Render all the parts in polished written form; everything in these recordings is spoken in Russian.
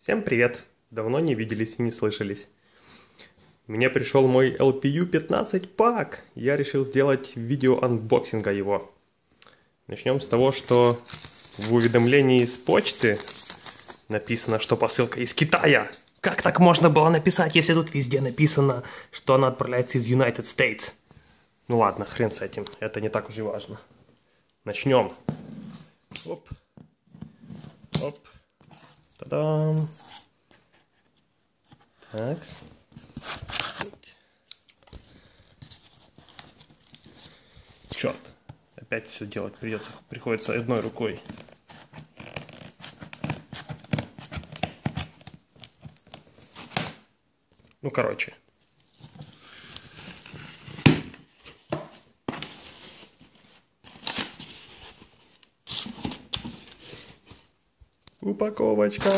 Всем привет! Давно не виделись и не слышались. Мне пришел мой LPU 15 пак. Я решил сделать видео анбоксинга его. Начнем с того, что в уведомлении с почты написано, что посылка из Китая. Как так можно было написать, если тут везде написано, что она отправляется из United States? Ну ладно, хрен с этим. Это не так уж и важно. Начнем. Оп. Оп. Та-дам. Так. Черт. Опять все делать приходится одной рукой. Ну, короче. Упаковочка.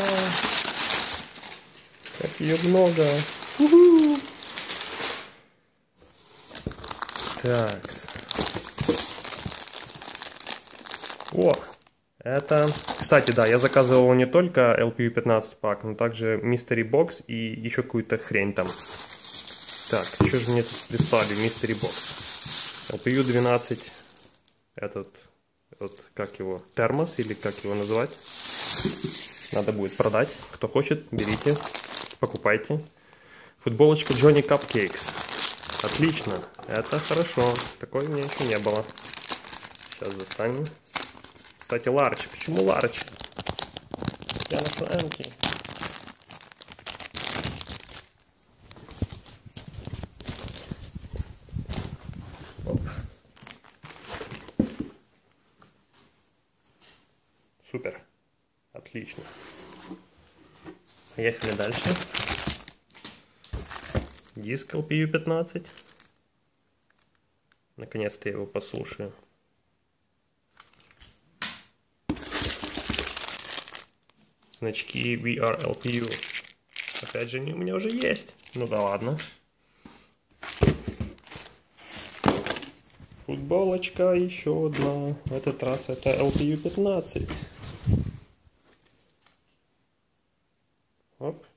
Как ее много. У-ху. Так. О, это... Кстати, да, я заказывал не только LPU 15 пак, но также Mystery Box и еще какую-то хрень там. Так, что же мне тут прислали? Mystery Box. LPU 12. Этот, вот, как его, термос или как его называть? Надо будет продать. Кто хочет, берите, покупайте. Футболочка Johnny Cupcakes. Отлично, это хорошо. Такой у меня еще не было. Сейчас достанем. Кстати, ларч. Почему ларч? Я на эмки. Супер. Отлично. Поехали дальше. Диск LPU 15. Наконец-то я его послушаю. Значки VRLPU. Опять же, они у меня уже есть. Ну да ладно. Футболочка еще одна. В этот раз это LPU 15. Оп.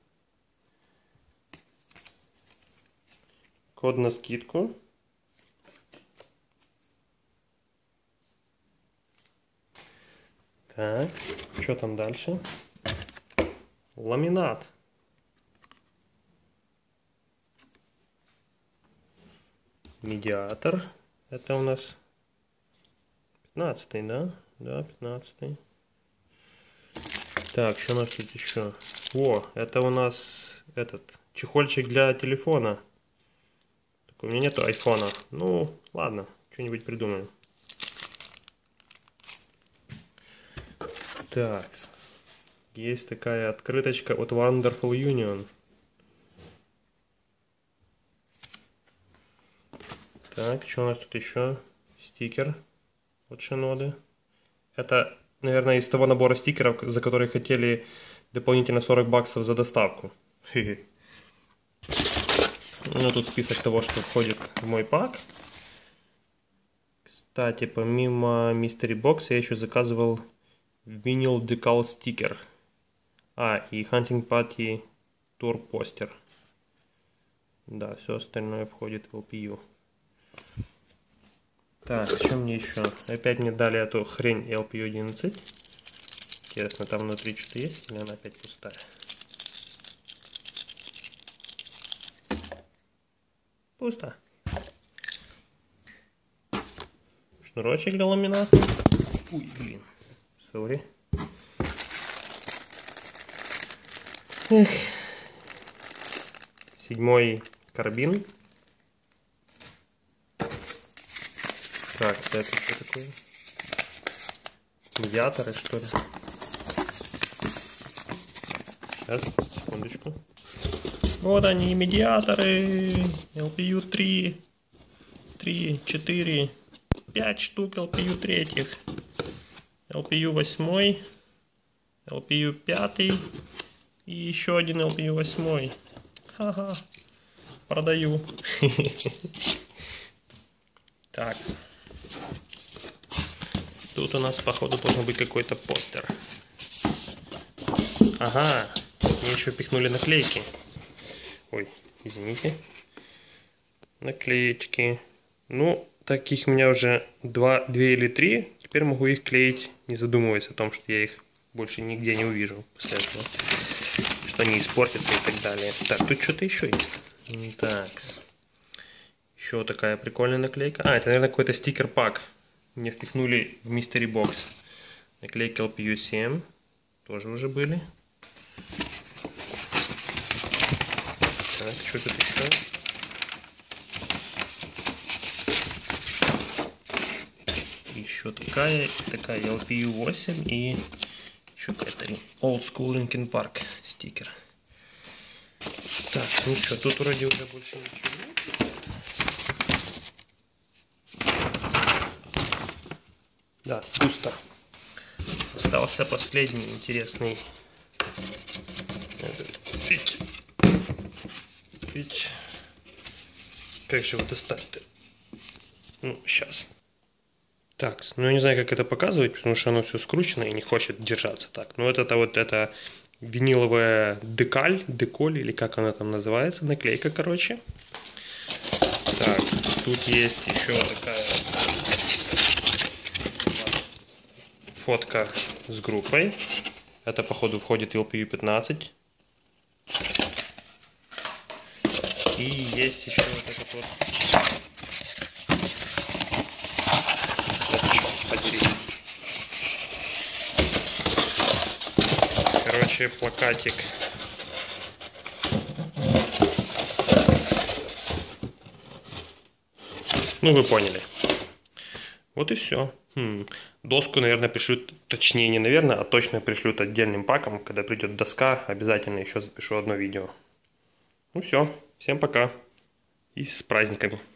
Код на скидку. Так, что там дальше? Ламинат. Медиатор. Это у нас 15-й, да? Да, 15-й. Так, что у нас тут еще? О, это у нас этот чехольчик для телефона. Так, у меня нету айфона. Ну, ладно, что-нибудь придумаем. Так, есть такая открыточка от Wonderful Union. Так, что у нас тут еще? Стикер от Шиноды. Это, наверное, из того набора стикеров, за которые хотели дополнительно 40 баксов за доставку. Ну, тут список того, что входит в мой пак. Кстати, помимо Mystery Box я еще заказывал Vinyl Decal стикер. И Hunting Party Tour постер. Да, все остальное входит в LPU. Так, что мне еще? Опять мне дали эту хрень LPU 11. Интересно, там внутри что-то есть или она опять пустая? Пусто. Шнурочек для ламината. Ой, блин. Сори. Эх. 7-й карбин. Так, это что такое? Медиаторы, что ли? Сейчас, секундочку. Вот они, медиаторы. LPU 3, 4, 5 штук LPU 3. LPU 8, LPU 5 и еще один LPU 8. Ха-ха. Продаю. Так. Тут у нас, походу, должен быть какой-то постер. Ага. мне еще пихнули наклейки. Ой, извините. Наклеечки. Ну, таких у меня уже 2 или 3. Теперь могу их клеить, не задумываясь о том, что я их больше нигде не увижу после этого. Что они испортятся и так далее. Так, тут что-то еще есть. Так. Еще такая прикольная наклейка. А, это, наверное, какой-то стикер-пак. Мне впихнули в Mystery Box. Наклейки LPU7. Тоже уже были. Так, что тут еще? Еще такая LPU8 и еще какая-то Old School Linkin Park стикер. Так, ну что, тут вроде уже больше ничего нет. Да, пусто. Остался последний интересный. Как же его достать-то? Ну, сейчас. Так, ну я не знаю, как это показывать, потому что оно все скручено и не хочет держаться так. Ну это виниловая деколь, или как она там называется, наклейка, короче. Так, тут есть еще такая фотка с группой. Это, походу, входит LPU15. И есть еще вот этот вот. Короче, плакатик. Ну, вы поняли. Вот и все. Доску, наверное, пришлют, точнее, не наверное, а точно пришлют отдельным паком. Когда придет доска, обязательно еще запишу одно видео. Ну все, всем пока и с праздниками.